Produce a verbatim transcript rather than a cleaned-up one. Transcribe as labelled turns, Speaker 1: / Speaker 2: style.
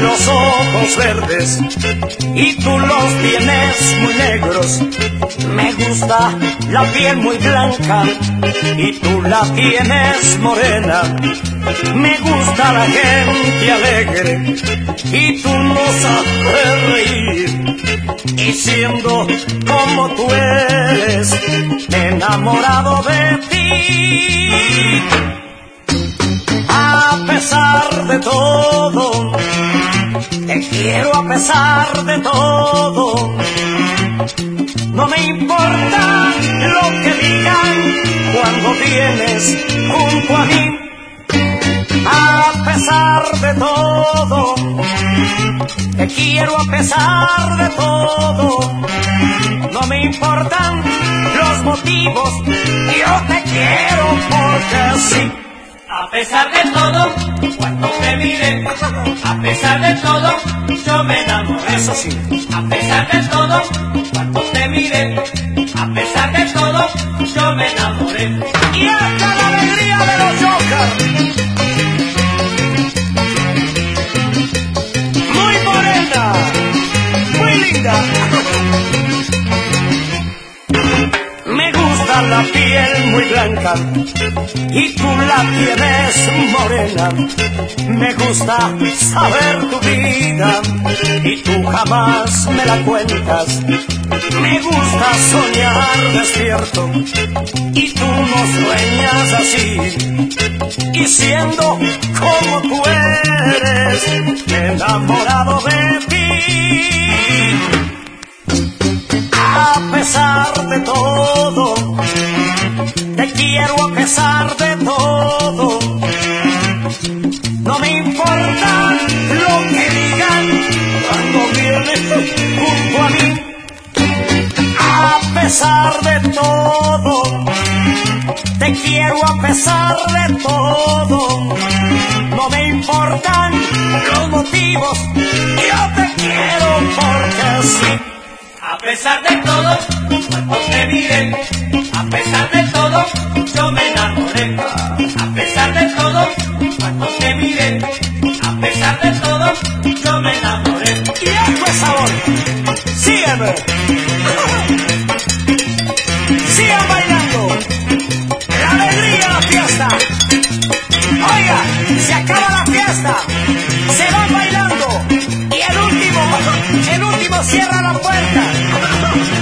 Speaker 1: los ojos verdes y tú los tienes muy negros. Me gusta la piel muy blanca y tú la tienes morena. Me gusta la gente alegre y tú no sabes reír. Y siendo como tú eres, enamorado de ti. A pesar de todo, te quiero a pesar de todo. No me importa lo que digan cuando vienes junto a mí. A pesar de todo, te quiero a pesar de todo. No me importan los motivos, yo te quiero porque sí.
Speaker 2: A pesar de todo, cuando te miré, a pesar de todo, yo me enamoré.
Speaker 1: Eso sí.
Speaker 2: A pesar de todo, cuando te miré, a pesar de todo, yo me enamoré.
Speaker 1: Y hasta la alegría de los Jokers. Muy morena, muy linda. Me gusta la piel muy blanca y tú la tienes morena. Me gusta saber tu vida y tú jamás me la cuentas. Me gusta soñar despierto y tú no sueñas así. Y siendo como tú eres, enamorado de ti. A pesar de todo, te quiero a pesar de todo. No me importa lo que digan cuando vienes junto a mí. A pesar de todo, te quiero a pesar de todo. No me importan los motivos, yo te quiero porque sí.
Speaker 2: A pesar de todo, cuando te miré, a pesar de todo, yo me enamoré. A pesar de todo, cuando te miré, a pesar de todo, yo me enamoré.
Speaker 1: Y esto es sabor. Sígueme. Sigan bailando. La alegría de la fiesta. Oiga, se acaba la fiesta. Se van bailando. Y el último, el último cierra la puerta.